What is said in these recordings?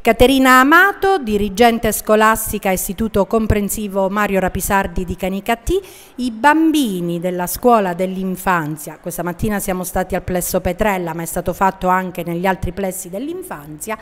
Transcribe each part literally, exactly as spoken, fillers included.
Caterina Amato, dirigente scolastica Istituto Comprensivo Mario Rapisardi di Canicattì. I bambini della scuola dell'infanzia, questa mattina siamo stati al plesso Petrella, ma è stato fatto anche negli altri plessi dell'infanzia,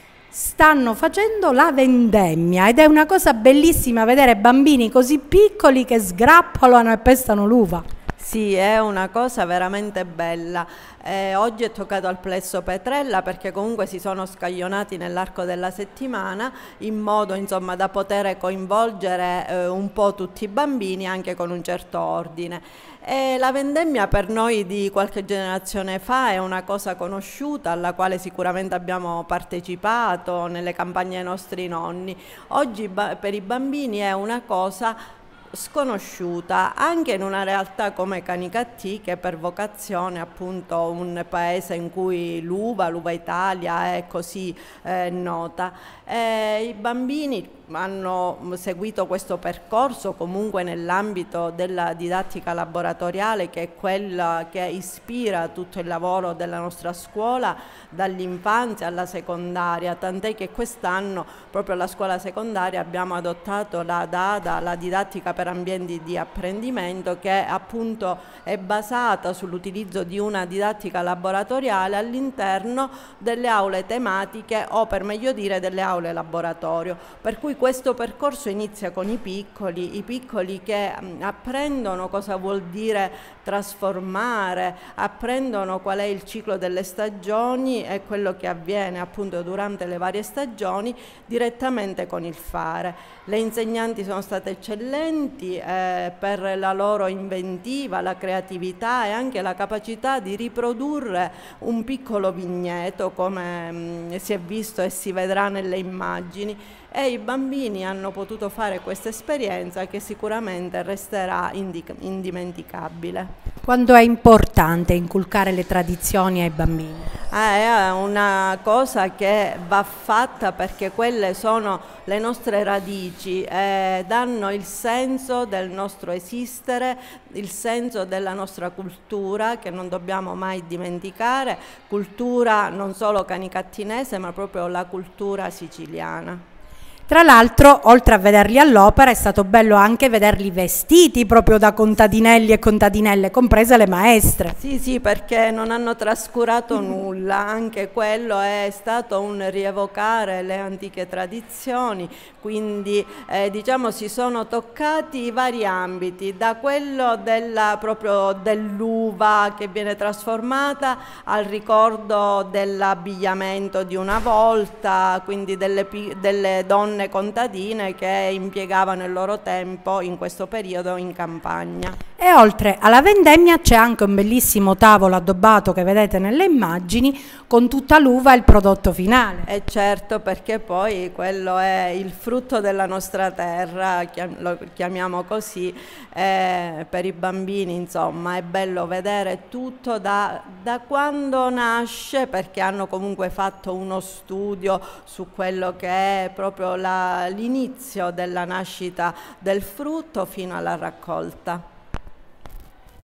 stanno facendo la vendemmia ed è una cosa bellissima vedere bambini così piccoli che sgrappolano e pestano l'uva. Sì, è una cosa veramente bella. Eh, oggi è toccato al plesso Petrella perché comunque si sono scaglionati nell'arco della settimana in modo insomma da poter coinvolgere eh, un po' tutti i bambini anche con un certo ordine. E la vendemmia per noi di qualche generazione fa è una cosa conosciuta alla quale sicuramente abbiamo partecipato nelle campagne dei nostri nonni. Oggi per i bambini è una cosa sconosciuta anche in una realtà come Canicattì, che per vocazione è appunto un paese in cui l'uva, l'uva Italia è così eh, nota. Eh, I bambini hanno seguito questo percorso comunque nell'ambito della didattica laboratoriale, che è quella che ispira tutto il lavoro della nostra scuola dall'infanzia alla secondaria, tant'è che quest'anno proprio alla scuola secondaria abbiamo adottato la DADA, la didattica per ambienti di apprendimento, che appunto è basata sull'utilizzo di una didattica laboratoriale all'interno delle aule tematiche o, per meglio dire, delle aule laboratorio, per cui questo percorso inizia con i piccoli, i piccoli che mh, apprendono cosa vuol dire trasformare, apprendono qual è il ciclo delle stagioni e quello che avviene appunto durante le varie stagioni direttamente con il fare. Le insegnanti sono state eccellenti eh, per la loro inventiva, la creatività e anche la capacità di riprodurre un piccolo vigneto, come mh, si è visto e si vedrà nelle immagini, e i bambini hanno potuto fare questa esperienza che sicuramente resterà indimenticabile. Quando è importante inculcare le tradizioni ai bambini? Ah, è una cosa che va fatta perché quelle sono le nostre radici, eh, danno il senso del nostro esistere, il senso della nostra cultura, che non dobbiamo mai dimenticare, cultura non solo canicattinese ma proprio la cultura siciliana. Tra l'altro, oltre a vederli all'opera, è stato bello anche vederli vestiti proprio da contadinelli e contadinelle, comprese le maestre. Sì, sì, perché non hanno trascurato nulla, anche quello è stato un rievocare le antiche tradizioni, quindi eh, diciamo si sono toccati i vari ambiti, da quello della, proprio dell'uva che viene trasformata al ricordo dell'abbigliamento di una volta, quindi delle, delle donne contadine che impiegavano il loro tempo in questo periodo in campagna. E oltre alla vendemmia c'è anche un bellissimo tavolo addobbato che vedete nelle immagini con tutta l'uva e il prodotto finale. E certo, perché poi quello è il frutto della nostra terra, lo chiamiamo così, eh, per i bambini insomma è bello vedere tutto da, da quando nasce, perché hanno comunque fatto uno studio su quello che è proprio l'inizio della nascita del frutto fino alla raccolta.